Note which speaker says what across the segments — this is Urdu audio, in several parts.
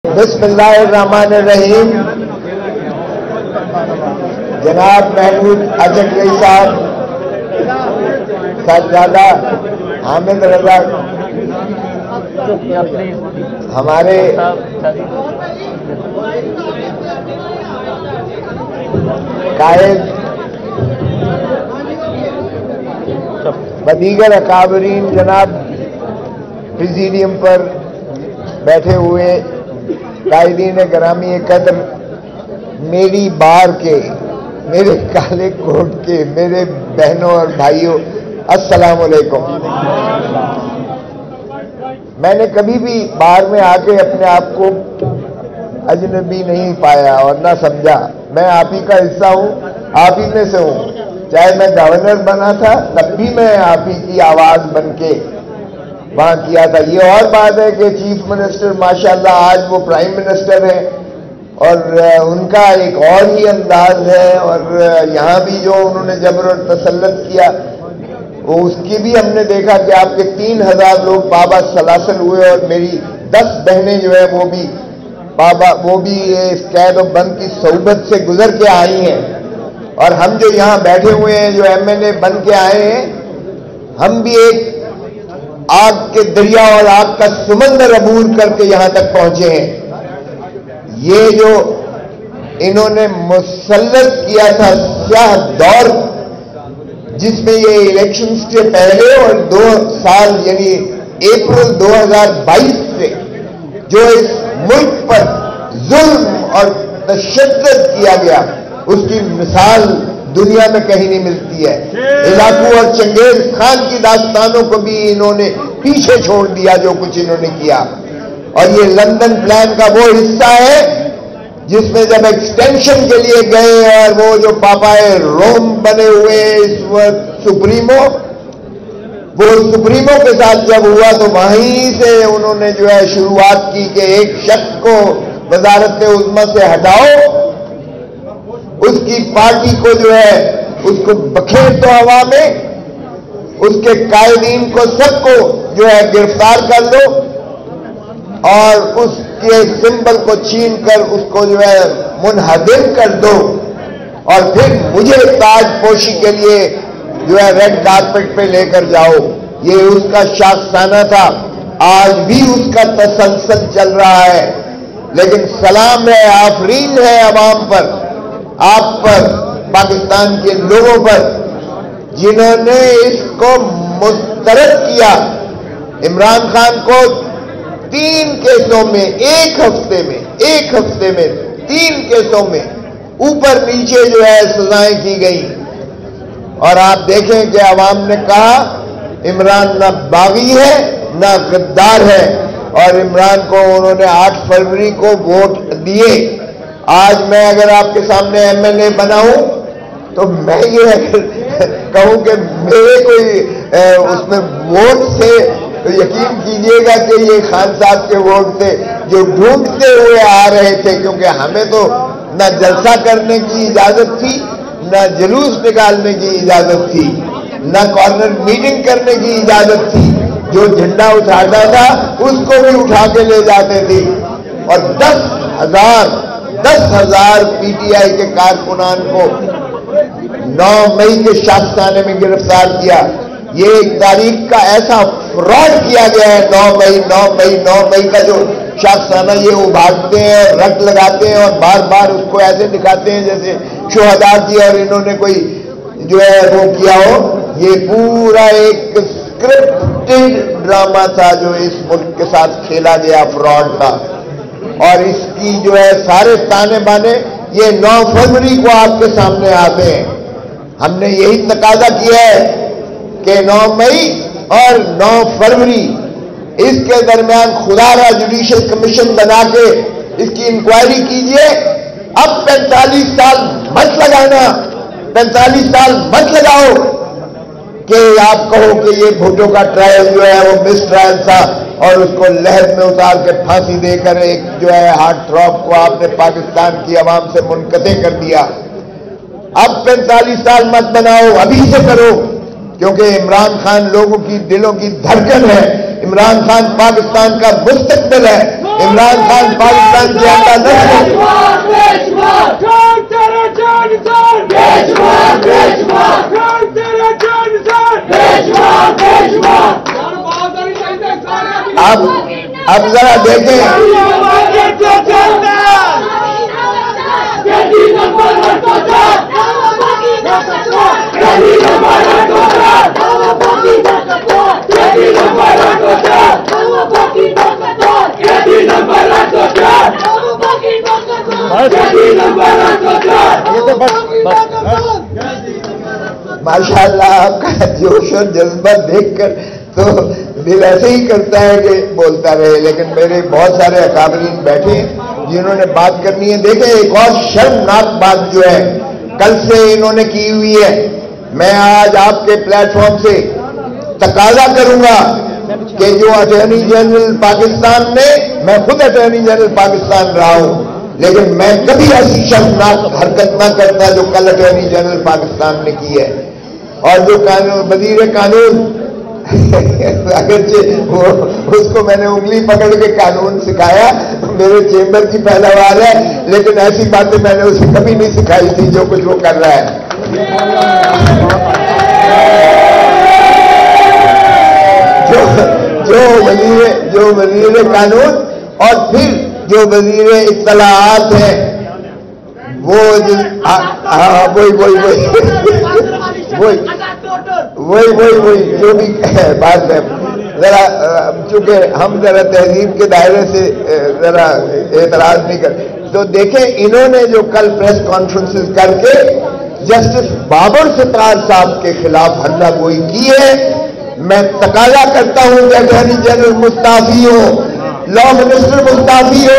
Speaker 1: بسم اللہ الرحمن الرحیم. جناب محمود اجنگری صاحب، صاحبزادہ حامد رضا، ہمارے قائد و دیگر اکابرین، جناب پریزیڈیم پر بیٹھے ہوئے قائدین گرامی قدر، میری بار کے، میرے کالے کوٹ کے میرے بہنوں اور بھائیوں، السلام علیکم. میں نے کبھی بھی بار میں آ کے اپنے آپ کو اجنبی نہیں پایا اور نہ سمجھا. میں آپ ہی کا حصہ ہوں، آپ ہی میں سے ہوں. چاہے میں گورنر بنا تھا تب بھی میں آپ ہی کی آواز بن کے وہاں کیا تھا. یہ اور بات ہے کہ چیف منسٹر ماشاءاللہ آج وہ پرائم منسٹر ہیں اور ان کا ایک اور ہی انداز ہے، اور یہاں بھی جو انہوں نے جبر اور تسلط کیا وہ اس کی بھی ہم نے دیکھا کہ آپ کے 3000 لوگ بابا سلاسل ہوئے اور میری 10 بہنیں جو ہے وہ بھی اس قید و بند کی صحبت سے گزر کے آئی ہیں. اور ہم جو یہاں بیٹھے ہوئے ہیں جو MLA بن کے آئے ہیں، ہم بھی ایک آگ کے دریا اور آگ کا سمندر عبور کر کے یہاں تک پہنچے ہیں. یہ جو انہوں نے مسلط کیا تھا سیاہ دور، جس میں یہ الیکشنز کے پہلے اور 2 سال یعنی اپریل 2022 سے جو اس ملک پر ظلم اور تشدد کیا گیا، اس کی مثال دنیا میں کہیں نہیں ملتی ہے. علاقو اور چنگیز خان کی داستانوں کو بھی انہوں نے پیچھے چھوڑ دیا جو کچھ انہوں نے کیا. اور یہ لندن پلان کا وہ حصہ ہے جس میں جب ایکسٹینشن کے لیے گئے اور وہ جو پاپائے روم بنے ہوئے اس وقت سپریمو، وہ سپریمو کے ساتھ جب ہوا تو وہیں سے انہوں نے جو ہے شروعات کی کہ ایک شخص کو وزارت عظمیٰ سے ہٹاؤ، اس کی پارٹی کو جو ہے اس کو بکھیر دو ہوا میں، اس کے قائدین کو سب کو جو ہے گرفتار کر دو اور اس کے سمبل کو چھین کر اس کو جو ہے منہدم کر دو، اور پھر مجھے تاج پوشی کے لیے جو ہے ریڈ کارپٹ پہ لے کر جاؤ. یہ اس کا شاخسانہ تھا، آج بھی اس کا تسلسل چل رہا ہے. لیکن سلام ہے، آفرین ہے عوام پر، آپ پر، پاکستان کے لوگوں پر، جنہوں نے اس کو مسترد کیا. عمران خان کو 3 کیسوں میں ایک ہفتے میں 3 کیسوں میں اوپر نیچے جو ہے سزائیں کی گئیں. اور آپ دیکھیں کہ عوام نے کہا عمران نہ باغی ہے نہ غدار ہے، اور عمران کو انہوں نے 8 فروری کو ووٹ دیے. آج میں اگر آپ کے سامنے MLA بنا ہوں تو میں یہ کہوں کہ میرے کوئی اس میں ووٹ سے، تو یقین کیجئے گا کہ یہ خان صاحب کے ووٹ تھے جو ڈھونڈتے ہوئے آ رہے تھے، کیونکہ ہمیں تو نہ جلسہ کرنے کی اجازت تھی، نہ جلوس نکالنے کی اجازت تھی، نہ کارنر میٹنگ کرنے کی اجازت تھی. جو جھنڈا اٹھاتا تھا اس کو بھی اٹھا کے لے جاتے تھے. اور 10,000 PTI کے کارکنان کو 9 مئی کے شاخسانے میں گرفتار کیا. یہ ایک تاریخ کا ایسا فراڈ کیا گیا ہے. 9 مئی کا جو شاخسانہ یہ ابھارتے ہیں اور رٹ لگاتے ہیں اور بار بار اس کو ایسے دکھاتے ہیں جیسے شہداء کی اور انہوں نے کوئی جو ہے وہ کیا ہو. یہ پورا ایک اسکرپٹڈ ڈرامہ تھا جو اس ملک کے ساتھ کھیلا گیا، فراڈ تھا. اور اس کی جو ہے سارے تانے بانے یہ 9 فروری کو آپ کے سامنے آتے ہیں. ہم نے یہی تقاضا کیا ہے کہ 9 مئی اور 9 فروری اس کے درمیان خدا را جوڈیشل کمیشن بنا کے اس کی انکوائری کیجئے. اب 45 سال مت لگانا، 45 سال مت لگاؤ کہ آپ کہو کہ یہ بھٹو کا ٹرائل جو ہے وہ مس ٹرائل تھا اور اس کو لہر میں اتار کے پھانسی دے کر ایک جو ہے ہارٹ تھروپ کو آپ نے پاکستان کی عوام سے منقطع کر دیا. اب 45 سال مت بناؤ، ابھی سے کرو، کیونکہ عمران خان لوگوں کی دلوں کی دھڑکن ہے. عمران خان پاکستان کا مستقبل ہے. عمران خان پاکستان کے آقا نسل اب ذرا دیکھیں ماشاء اللہ آپ کا جوش اور جذبہ دیکھ کر تو دل ایسے ہی کرتا ہے کہ بولتا رہے، لیکن میرے بہت سارے اکابرین بیٹھے ہیں جنہوں نے بات کرنی ہے. دیکھیں ایک اور شرمناک بات جو ہے کل سے انہوں نے کی ہوئی ہے، میں آج آپ کے پلیٹ فارم سے تقاضا کروں گا کہ جو اٹارنی جنرل پاکستان نے، میں خود اٹارنی جنرل پاکستان رہا ہوں، لیکن میں کبھی ایسی شرمناک حرکت نہ کرتا جو کل اٹارنی جنرل پاکستان نے کی ہے. اور جو قانون وزیر قانون اگرچہ اس کو میں نے انگلی پکڑ کے قانون سکھایا، میرے چیمبر کی پیداوار ہے، لیکن ایسی باتیں میں نے اسے کبھی نہیں سکھائی تھی جو کچھ وہ کر رہا ہے. جو وزیر قانون اور پھر جو وزیر اطلاعات ہیں وہ وہی جو بھی بات ہے. ذرا چونکہ ہم ذرا تہذیب کے دائرے سے ذرا اعتراض نہیں کرتے، تو دیکھیں انہوں نے جو کل پریس کانفرنسز کر کے جسٹس بابر ستار صاحب کے خلاف ہلہ گوئی کی ہے. میں تقاضا کرتا ہوں کہ اٹارنی جنرل مستعفی ہو، لا منسٹر مستعفی ہو،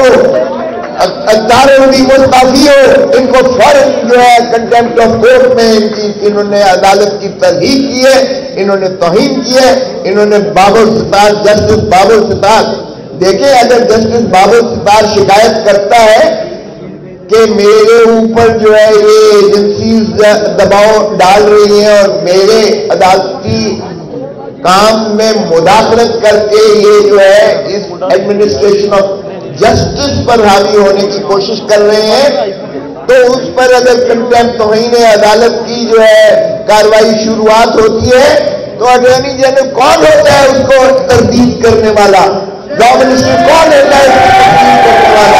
Speaker 1: مستعفی ہو، ان کو فوراً جو ہے کنٹمپٹ آف کورٹ میں انہوں نے عدالت کی تحریک کی ہے، انہوں نے توہین کی ہے. انہوں نے جسٹس بابر ستار، دیکھیں اگر جسٹس بابر ستار شکایت کرتا ہے کہ میرے اوپر جو ہے یہ ایجنسیز دباؤ ڈال رہی ہیں اور میرے عدالتی کام میں مداخلت کر کے یہ جو ہے اس ایڈمنسٹریشن آف جسٹس پر حاوی ہونے کی کوشش کر رہے ہیں، تو اس پر اگر کنٹمپٹ توہین عدالت کی جو ہے کارروائی شروعات ہوتی ہے تو اٹارنی جنرل کون ہوتا ہے اس کو تردید کرنے والا؟ لا منسٹر کون ہوتا ہے اس کو تردید کرنے والا؟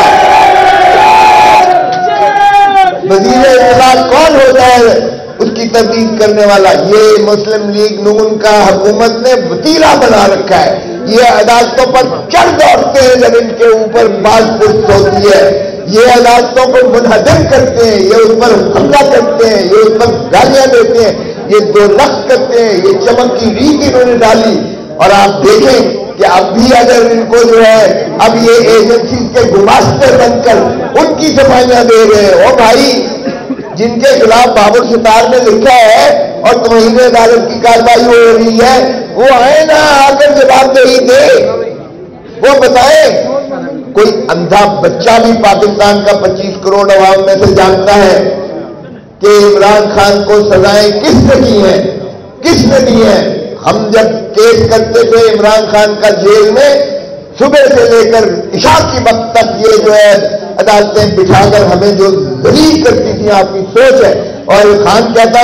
Speaker 1: وزیر اطلاعات کون ہوتا ہے اس کی تردید کرنے والا؟ یہ مسلم لیگ نون کا حکومت نے وتیرہ بنا رکھا ہے. یہ عدالتوں پر چڑھ دوڑتے ہیں جب ان کے اوپر باز پشت ہوتی ہے، یہ عدالتوں کو منہدم کرتے ہیں، یہ اس پر حملہ کرتے ہیں، یہ اس پر گالیاں دیتے ہیں، یہ دو رخت کرتے ہیں. یہ چمک کی ریت انہوں نے ڈالی. اور آپ دیکھیں کہ اب بھی اگر ان کو جو ہے اب یہ ایجنسی کے گماشتے بن کر ان کی صفائیاں دے رہے ہیں. او بھائی، جن کے خلاف بابر ستار نے لکھا ہے اور توہین عدالت کی کارروائی ہو رہی ہے، وہ آئے نا آ کر جواب دہی دے، وہ بتائیں. کوئی اندھا بچہ بھی پاکستان کا 25 کروڑ عوام میں سے جانتا ہے کہ عمران خان کو سزائیں کس نے کی ہیں، کس نے دی ہیں. ہم جب کیس کرتے تھے عمران خان کا جیل میں، صبح سے لے کر عشاء کی وقت تک یہ جو ہے عدالتیں بٹھا کر ہمیں جو ذلیل کرتی تھی، آپ کی سوچ ہے. اور خان کہتا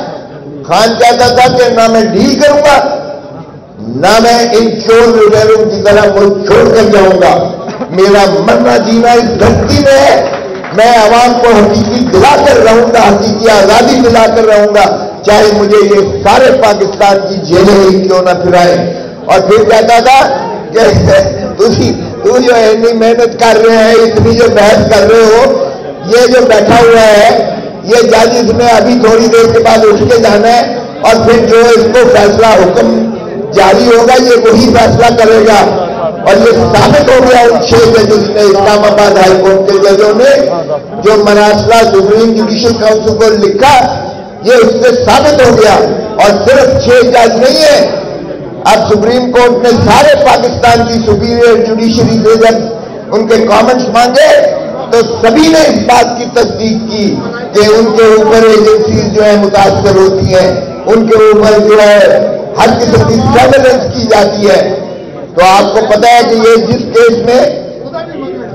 Speaker 1: تھا کہ نہ میں ڈیل کروں گا، نہ میں ان چور لٹیروں کی طرح ملک چھوڑ کر جاؤں گا. میرا مرنا جینا اس دھرتی میں ہے. میں عوام کو حقیقی دلا کر رہوں گا، حقیقی آزادی دلا کر رہوں گا، چاہے مجھے یہ سارے پاکستان کی جیلیں ہی کیوں نہ پھرائیں. اور پھر کہتا تھا کہ تو جو اتنی محنت کر رہے ہیں، اتنی جو بحث کر رہے ہو، یہ جو بیٹھا ہوا ہے یہ جج اس میں ابھی تھوڑی دیر کے بعد اٹھ کے جانا ہے اور پھر جو اس کو فیصلہ حکم جاری ہوگا یہ وہی فیصلہ کرے گا. اور یہ ثابت ہو گیا ان 6 ججز نے، اسلام آباد ہائی کورٹ کے ججوں نے جو مراسلہ سپریم جوڈیشل کاؤنسل کو لکھا، یہ اس سے ثابت ہو گیا. اور صرف 6 جج نہیں ہے، اب سپریم کورٹ نے سارے پاکستان کی سپیریئر جوڈیشری سے جب ان کے کامنٹس مانگے تو سبھی نے اس بات کی تصدیق کی کہ ان کے اوپر ایجنسیز جو ہے متاثر ہوتی ہیں، ان کے اوپر جو ہے ہر قسم کی سرویلنس کی جاتی ہے. تو آپ کو پتا ہے کہ یہ جس کیس میں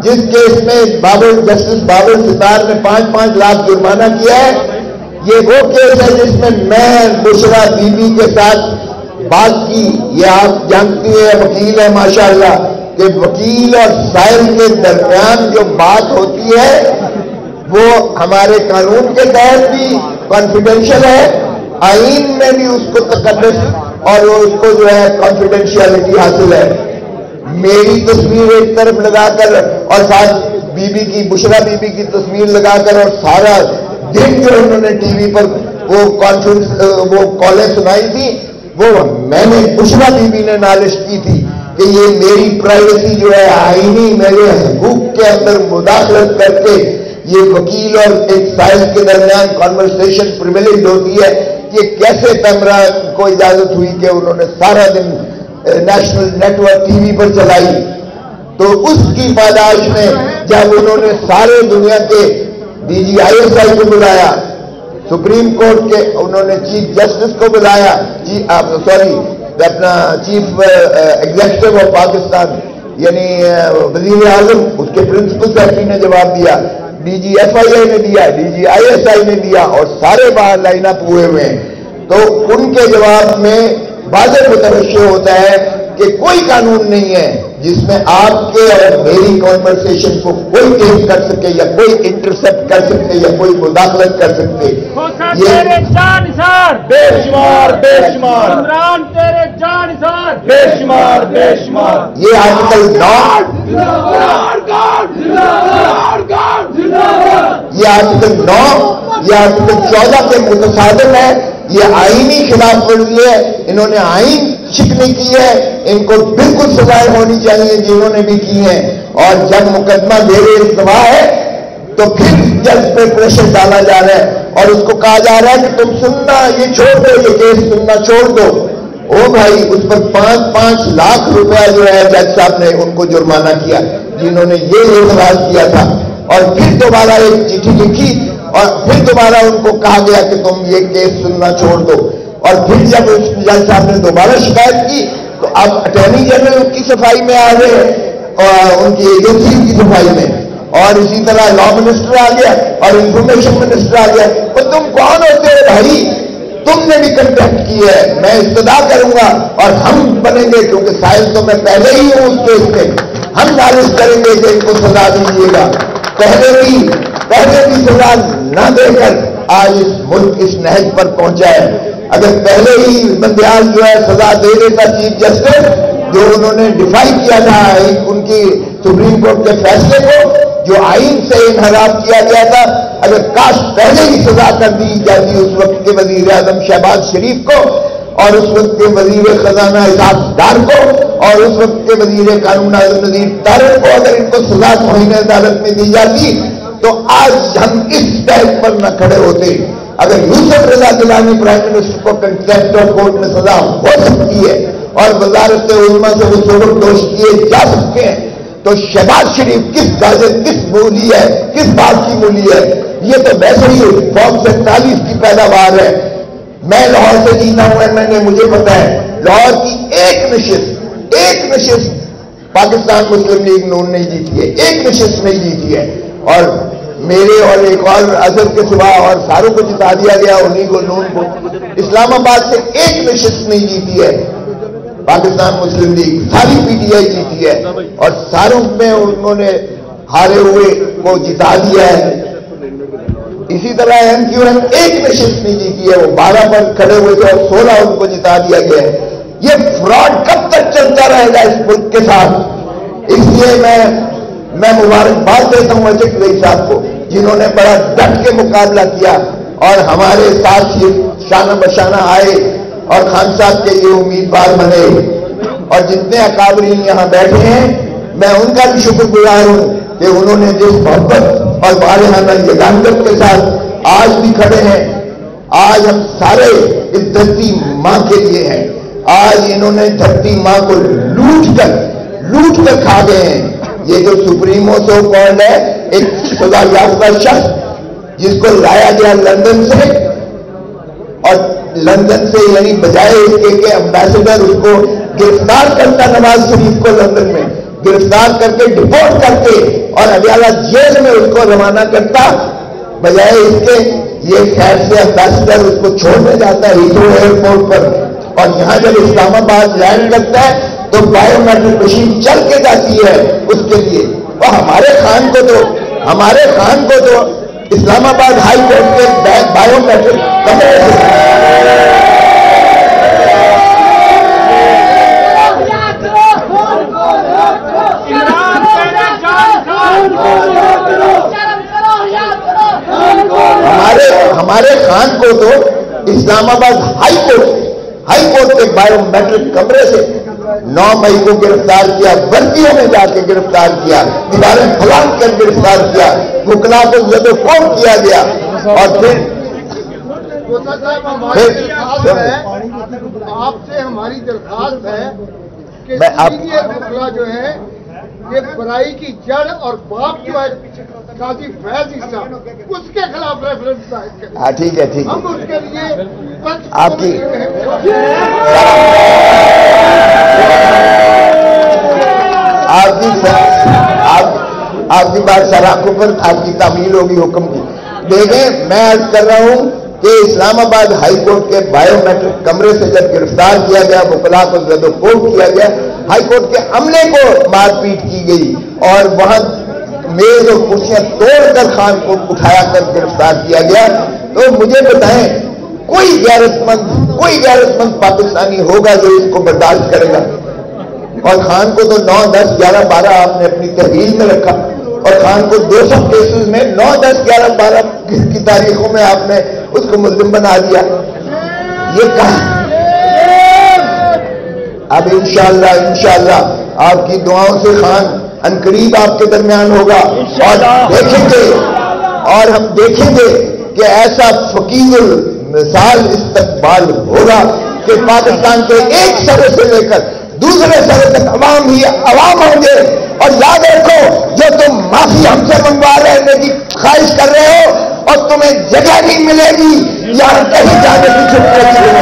Speaker 1: جس کیس میں جسٹس بابر ستار نے 5-5 لاکھ جرمانہ کیا ہے، یہ وہ کیس ہے جس میں بشرا بی بی کے ساتھ بات کی. یہ آپ جانتی ہیں وکیل ہے ماشاءاللہ کہ وکیل اور سائل کے درمیان جو بات ہوتی ہے وہ ہمارے قانون کے تحت بھی کانفیڈینشیل ہے، آئین میں بھی اس کو تقدس اور اس کو جو ہے کانفیڈینشیلٹی حاصل ہے. میری تصویر ایک طرف لگا کر اور ساتھ بی بی کی بشرا بی بی کی تصویر لگا کر اور سارا دن جو انہوں نے ٹی وی پر وہ کالیں سنائی تھی، وہ میں نے بشرا بی بی نے نالش کی تھی کہ یہ میری پرائیویسی جو ہے آئینی میرے حقوق کے اندر مداخلت کر کے یہ وکیل اور ایک سائل کے درمیان کانورسیشن پریویلیج ہوتی ہے، یہ کیسے پیمرا کو اجازت ہوئی کہ انہوں نے سارا دن national network T V پر چلائی. تو اس کی پاداش میں جب انہوں نے سارے دنیا کے D G I S I کو بلایا، سپریم کورٹ کے انہوں نے چیف جسٹس کو بلایا، اپنا چیف ایگزیکٹو آف پاکستان یعنی وزیر اعظم، اس کے پرنسپل سیکرٹری نے جواب دیا، ڈی جی ایف آئی آئی نے دیا، D G I S I نے دیا، اور سارے باہر لائن اپ ہوئے ہوئے ہیں. تو ان کے جواب میں واضح متوجہ ہوتا ہے کہ کوئی قانون نہیں ہے جس میں آپ کے اور میری کانورسیشن کو کوئی ٹیپ کر سکے یا کوئی انٹرسپٹ کر سکتے یا کوئی مداخلت کر سکتے.
Speaker 2: تیرے جان نثار
Speaker 3: بے شمار بے شمار
Speaker 2: عمران، تیرے جان نثار
Speaker 3: بے شمار بے شمار.
Speaker 1: یہ آرٹیکل 9 یہ آرٹیکل 14 کے متصادم ہے. یہ آئینی خلاف ورزی ہے. انہوں نے آئین شکنی کی ہے، ان کو بالکل سزائیں ہونی چاہیے جنہوں نے بھی کی ہیں. اور جب مقدمہ میرے استوا ہے تو پھر جج پہ پریشر ڈالا جا رہا ہے اور اس کو کہا جا رہا ہے کہ تم سننا یہ چھوڑ دو، یہ کیس سننا چھوڑ دو. او بھائی، اس پر 5-5 لاکھ روپیہ جو ہے جج صاحب نے ان کو جرمانہ کیا جنہوں نے یہ اعتراض کیا تھا. اور پھر دوبارہ ایک چٹھی لکھی اور پھر دوبارہ ان کو کہا گیا کہ تم یہ کیس سننا چھوڑ دو. اور پھر جب جج صاحب نے دوبارہ شکایت کی تو اب اٹارنی جنرل کی صفائی میں آ گئے اور ان کی ایجنسی کی صفائی میں، اور اسی طرح لا منسٹر آ گیا اور انفارمیشن منسٹر آ گیا. تو تم کون ہوتے ہو بھائی؟ تم نے بھی کنٹیکٹ کی ہے. میں استدعا کروں گا اور ہم بنیں گے، کیونکہ سائل تو میں پہلے ہی ہوں اس کیس میں، ہم نالش کریں گے کہ ان کو سزا دیجیے گا. پہلے بھی سزا نہ دے کر آج اس ملک اس نہج پر پہنچا ہے. اگر پہلے ہی بندیال جو ہے سزا دے دیتا چیف جسٹس، جو انہوں نے ڈیفائی کیا تھا ان کی سپریم کورٹ کے فیصلے کو جو آئین سے انحراف کیا گیا تھا، اگر کاش پہلے ہی سزا کر دی جاتی اس وقت کے وزیر اعظم شہباز شریف کو اور اس وقت کے وزیر خزانہ اسحاق ڈار کو اور اس وقت کے وزیر قانون اعظم نذیر طارق کو، اگر ان کو سزا توہین عدالت میں دی جاتی تو آج ہم اس اسٹیج پر نہ کھڑے ہوتے. اگر یوسف رضا گیلانی پرائم منسٹر کو کنٹیمپٹ آف کورٹ میں سزا ہو سکتی ہے اور وزارت عظمیٰ سے وہ سبق دوش کیے جا سکتے ہیں، تو شہباز شریف کس گاجر کس مولی ہے، کس بات کی مولی ہے؟ یہ تو ویسے ہی فارم 47 کی پیداوار ہے. میں لاہور سے جیتا ہوں، میں نے مجھے پتا ہے لاہور کی ایک نشست پاکستان مسلم لیگ نون نہیں جیتی ہے، ایک نشست نہیں جیتی ہے. اور میرے اور ایک اور اظہر کے سوا اور ساروں کو جتا دیا گیا، انہیں کو نون کو. اسلام آباد سے ایک نشست نہیں جیتی ہے پاکستان مسلم لیگ، ساری پی ٹی آئی جیتی ہے اور ساروں میں انہوں نے ہارے ہوئے کو جتا دیا ہے. اسی طرح ایم کیو ایم ایک نشست نہیں جیتی ہے، وہ 12 پر کھڑے ہوئے تھے اور 16 ان کو جتا دیا گیا ہے. یہ فراڈ کب تک چلتا رہے گا اس ملک کے ساتھ؟ اس لیے میں مبارکباد دیتا ہوں اشرف رئی صاحب کو، جنہوں نے بڑا ڈٹ کے مقابلہ کیا اور ہمارے ساتھ شانہ بشانہ آئے اور خان صاحب کے یہ امیدوار بنے. اور جتنے اکابرین یہاں بیٹھے ہیں میں ان کا بھی شکر گزار ہوں کہ انہوں نے جس محبت اور والہانہ یگانگت کے ساتھ آج بھی کھڑے ہیں. آج ہم سارے اس دھرتی ماں کے لیے ہیں. آج انہوں نے دھرتی ماں کو لوٹ کر کھا گئے ہیں. یہ جو سپریمو سو کالڈ ہے، ایک سزا یافتہ شخص جس کو لایا گیا لندن سے، اور لندن سے یعنی بجائے اس کے امبیسڈر اس کو گرفتار کرتا نواز شریف کو لندن میں گرفتار کر کے ڈپورٹ کر کے اور اڈیالہ جیل میں اس کو روانہ کرتا، بجائے اس کے یہ خیر سے امبیسڈر اس کو چھوڑنے جاتا ہے ہیتھرو ایئرپورٹ پر، اور یہاں جب اسلام آباد لینڈ کرتا ہے تو بایو میٹرک مشین چل کے جاتی ہے اس کے لیے. اور ہمارے خان کو تو اسلام آباد ہائی کورٹ کے بایو میٹرک کمرے سے ہمارے خان کو تو اسلام آباد ہائی کورٹ کے بایو میٹرک کمرے سے 9 مئی کو گرفتار کیا، ورکیوں میں جا کے گرفتار کیا، دیواریں پھلانگ کر گرفتار کیا، وکلا کو زد و کوب کیا گیا. اور پھر
Speaker 4: آپ سے ہماری درخواست ہے کہ وکلا جو ہے یہ برائی کی جڑ اور باپ جو ہے قاضی فیض عیسیٰ اس کے خلاف ریفرنس دائر کریں.
Speaker 1: ہاں ٹھیک ہے
Speaker 4: ہم اس کے لیے
Speaker 1: آپ کی بات سراخوں پر آپ کی تعمیل ہوگی حکم کی. دیکھیں میں عرض کر رہا ہوں کہ اسلام آباد ہائی کورٹ کے بایو میٹرک کمرے سے جب گرفتار کیا گیا، وکلا کو زد و کوب کیا گیا، ہائی کورٹ کے عملے کو مار پیٹ کی گئی اور وہاں میز اور کرسیاں توڑ کر خان کو اٹھایا کر گرفتار کیا گیا، تو مجھے بتائیں کوئی غیرت مند پاکستانی ہوگا جو اس کو برداشت کرے گا؟ اور خان کو تو 9، 10، 11، 12 آپ نے اپنی تحویل میں رکھا، اور خان کو 200 کیسز میں 9، 10، 11، 12 کی تاریخوں میں آپ نے اس کو ملزم بنا دیا. یہ کہا اب انشاءاللہ آپ کی دعاؤں سے خان عنقریب آپ کے درمیان ہوگا، اور ہم دیکھیں گے کہ ایسا فقیر المثال استقبال ہوگا کہ پاکستان کے ایک سرے سے لے کر دوسرے سرے تک عوام ہوں گے. اور یاد رکھو، جو تم معافی ہم سے منگوا رہنے کی خواہش کر رہے ہو اور تمہیں جگہ نہیں ملے گی یہاں کہیں جانے کی چھٹی نہیں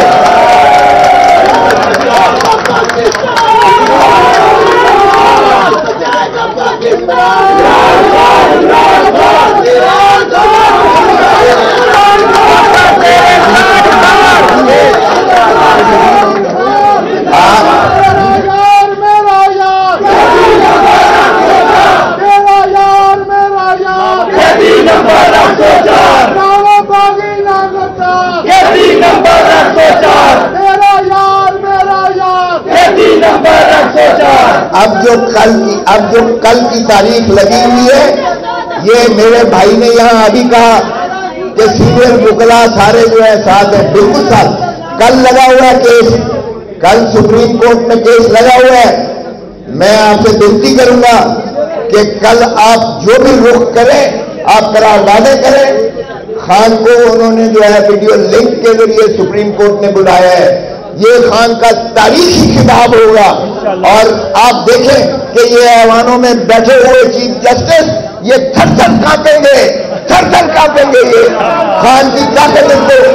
Speaker 1: اب جو کل کی تاریخ لگی ہوئی ہے، یہ میرے بھائی نے یہاں ابھی کہا کہ سینئر وکلا سارے جو ہے ساتھ ہیں، بالکل ساتھ. کل لگا ہوا ہے کیس، کل سپریم کورٹ میں کیس لگا ہوا ہے. میں آپ سے بنتی کروں گا کہ کل آپ جو بھی رخ کریں، آپ قرار دادیں کریں. خان کو انہوں نے جو ہے ویڈیو لنک کے ذریعے سپریم کورٹ نے بلایا ہے. یہ خان کا تاریخی خطاب ہوگا، اور آپ دیکھیں کہ یہ ایوانوں میں بیٹھے ہوئے چیف جسٹس یہ تھر تھر کانپیں گے. یہ خان کی طاقت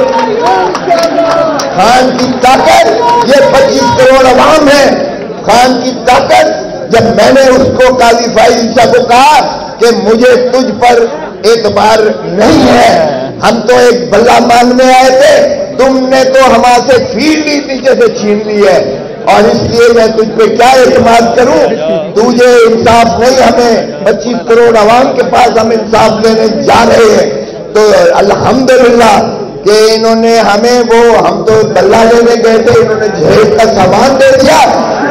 Speaker 1: خان کی طاقت یہ 25 کروڑ عوام ہے. خان کی طاقت، جب میں نے اس کو قاضی فیض عیسیٰ کو کہا کہ مجھے تجھ پر اعتبار نہیں ہے، ہم تو ایک بلہ مانگنے آئے تھے، تم نے تو ہمارے سے فیلڈ ہی نیچے سے چھین لی ہے، اور اس لیے میں تجھ پہ کیا اعتماد کروں؟ تجھے انصاف نہیں، ہمیں 25 کروڑ عوام کے پاس ہم انصاف لینے جا رہے ہیں. تو الحمدللہ کہ انہوں نے ہمیں ہم تو بلہ لینے گئے تھے، انہوں نے جہیز کا سامان دے دیا،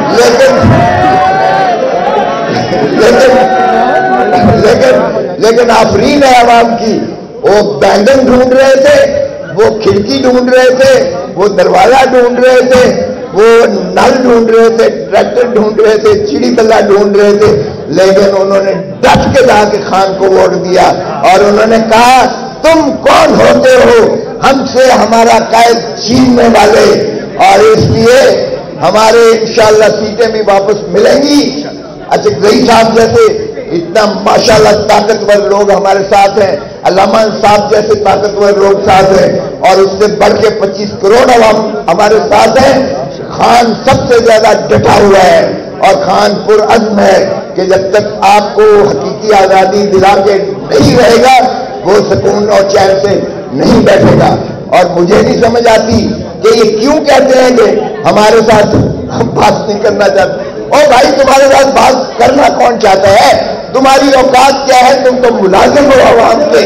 Speaker 1: لیکن آفرین ہے عوام کی. وہ بینگن ڈھونڈ رہے تھے، وہ کھڑکی ڈھونڈ رہے تھے، وہ دروازہ ڈھونڈ رہے تھے، وہ نل ڈھونڈ رہے تھے، ٹریکٹر ڈھونڈ رہے تھے، چڑی بلہ ڈھونڈ رہے تھے، لیکن انہوں نے ڈٹ کے جا کے خان کو ووٹ دیا اور انہوں نے کہا تم کون ہوتے ہو ہم سے ہمارا قائد چھیننے والے. اور اس لیے ہمارے انشاءاللہ سیٹیں بھی واپس ملیں گی. اچھا گئی صاحب جیسے اتنا ماشاءاللہ طاقتور لوگ ہمارے ساتھ ہیں، علامہ انصاف جیسے طاقتور لوگ ساتھ ہیں، اور اس سے بڑھ کے 25 کروڑ عوام ہمارے ساتھ ہیں. خان سب سے زیادہ ڈٹا ہوا ہے اور خان پرعزم ہے کہ کہ جب تک آپ کو حقیقی آزادی دلا کے نہیں رہے گا وہ سکون اور چین سے نہیں بیٹھے گا. اور مجھے نہیں سمجھ آتی کہ یہ کیوں کہتے ہیں کہ ہمارے ساتھ ہم بات نہیں کرنا چاہتے. اور بھائی تمہارے ساتھ بات کرنا کون چاہتا ہے؟ تمہاری اوقات کیا ہے؟ تم تو ملازم ہو عوام کے.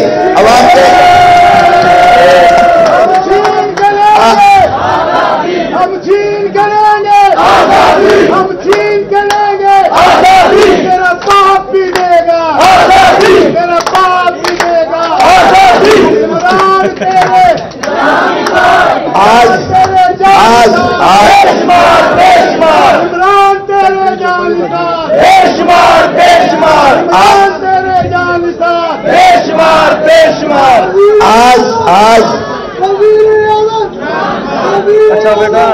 Speaker 2: ہم چھین کے لیں گے، ہم چھین کے لیں گے. میرا باپ بھی دے گا، میرا باپ بھی دے گا. عمران تیرے
Speaker 1: آج
Speaker 2: عمران تیرے جانسار،
Speaker 3: بے شمار
Speaker 2: عمران تیرے جانسار.
Speaker 3: اچھا بیٹا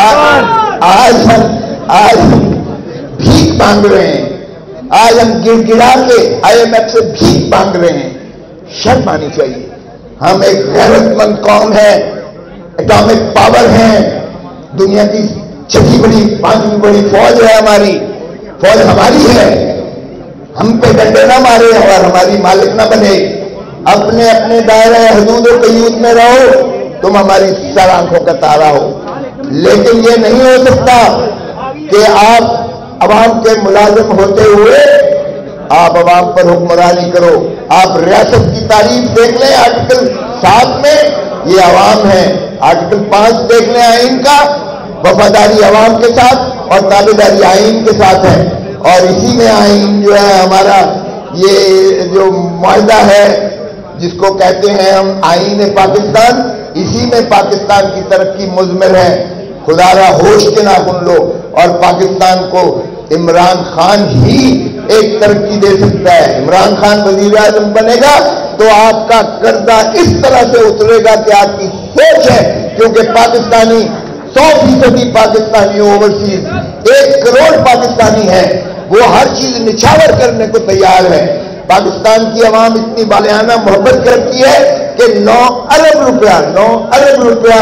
Speaker 1: آج بھیک مانگ رہے ہیں. آج ہم گڑ گڑا کے IMF سے بھیک مانگ رہے ہیں. شرم آنی چاہیے. ہم ایک غیرت مند قوم ہے، اٹامک پاور ہیں، دنیا کی چھٹی بڑی پانچویں بڑی فوج ہے. ہماری فوج ہماری ہے. ہم پہ ڈنڈے نہ مارے اور ہماری مالک نہ بنے. اپنے اپنے دائرہ حدود و قیود میں رہو. تم ہماری سر آنکھوں کا تارا ہو. لیکن یہ نہیں ہو سکتا کہ آپ عوام کے ملازم ہوتے ہوئے آپ عوام پر حکمرانی کرو. آپ ریاست کی تعریف دیکھ لیں آرٹیکل 7 میں یہ عوام ہے. آرٹیکل 5 دیکھ لیں آئین کا، وفاداری عوام کے ساتھ اور تابعداری آئین کے ساتھ ہے. اور اسی میں آئین جو ہے ہمارا یہ جو معاہدہ ہے جس کو کہتے ہیں ہم آئین پاکستان، اسی میں پاکستان کی ترقی مضمر ہے. خدا را ہوش کے ناخن لو اور پاکستان کو عمران خان ہی ایک ترقی دے سکتا ہے. عمران خان وزیر اعظم بنے گا تو آپ کا قرضہ اس طرح سے اترے گا کہ آپ کی سوچ ہے، کیونکہ پاکستانی 100% پاکستانی اوورسیز 1 کروڑ پاکستانی ہے، وہ ہر چیز نچھاور کرنے کو تیار ہے. پاکستان کی عوام اتنی بالغانہ محبت کرتی ہے کہ 9 ارب روپیہ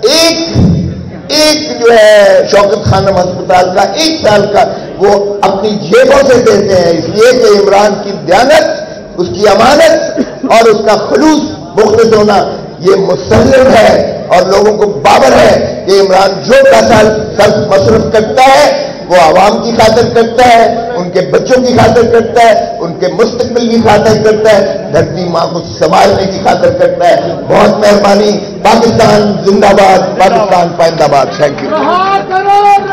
Speaker 1: ایک جو ہے شوکت خانم ہسپتال کا 1 سال کا وہ اپنی جیبوں سے دیتے ہیں، اس لیے کہ عمران کی دیانت، اس کی امانت اور اس کا خلوص مخلص ہونا یہ مسلم ہے. اور لوگوں کو باور ہے کہ عمران جو پیسہ مصرف کرتا ہے وہ عوام کی خاطر کرتا ہے، ان کے بچوں کی خاطر کرتا ہے، ان کے مستقبل کی خاطر کرتا ہے، دھرتی ماں کو سنبھالنے کی خاطر کرتا ہے. بہت مہربانی. پاکستان زندہ باد، پاکستان پائندہ باد. Thank you.